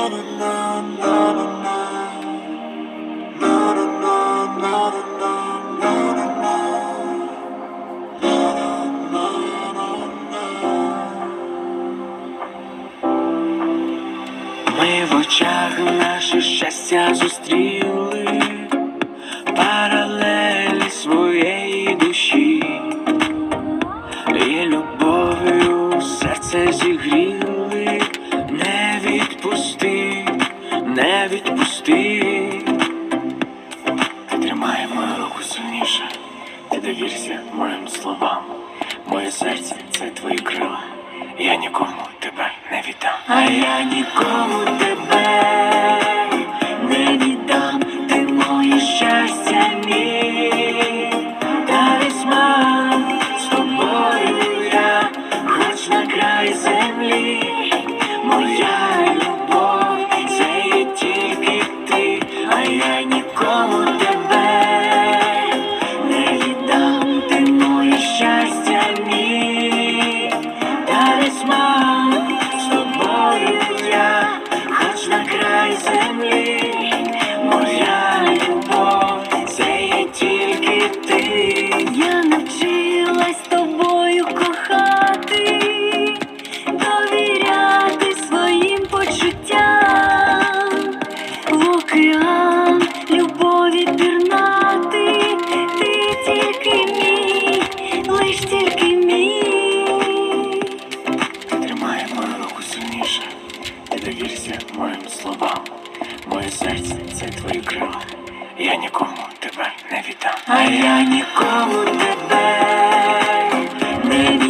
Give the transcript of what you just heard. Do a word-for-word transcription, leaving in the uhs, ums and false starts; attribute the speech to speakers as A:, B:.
A: Ми в очах наше щастя зустріли, паралелі своєї душі, і любов'ю серце зігріли. Не відпусти, не відпусти. Тримай мою руку сильніше, ти довірся моїм словам. Моє серце – це твої крила, я нікому тебе не віддам. А я нікому тебе не віддам. Ти моє щастя, мій талісман. З тобою я хоч на край землі. Моя любов – це є тільки ти. А я нікому тебе не віддам. Ти моє щастя, мій талісман. З тобою я хоч на край землі. Моя любов – це є тільки ти.
B: Я навчилась тобою кохати, довіряти своїм почуттям, в океан любові пірнати. Ти тільки мій, лиш тільки мій.
A: Тримай мою руку сильніше, ти довірся моїм словам. Моє серце – це твої крила, я нікому тебе не віддам.
B: А я нікому тебе не